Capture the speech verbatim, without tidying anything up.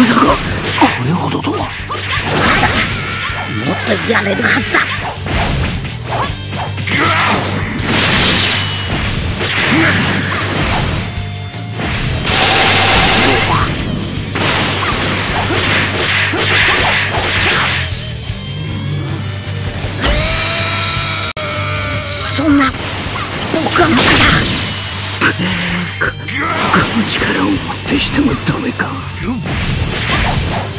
さかこれほどとは。もっとやれるはずだ。そんな僕はまだこの力をもってしてもダメか。